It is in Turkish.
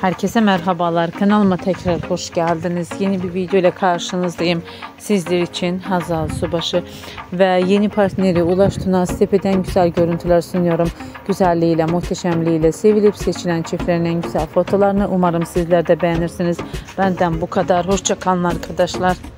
Herkese merhabalar. Kanalıma tekrar hoş geldiniz. Yeni bir video ile karşınızdayım. Sizler için Hazal Subaşı ve yeni partneri Ulaş Tunaz Tepe'den güzel görüntüler sunuyorum. Güzelliğiyle, muhteşemliğiyle sevilip seçilen çiftlerin en güzel fotolarını umarım sizler de beğenirsiniz. Benden bu kadar. Hoşça kalın arkadaşlar.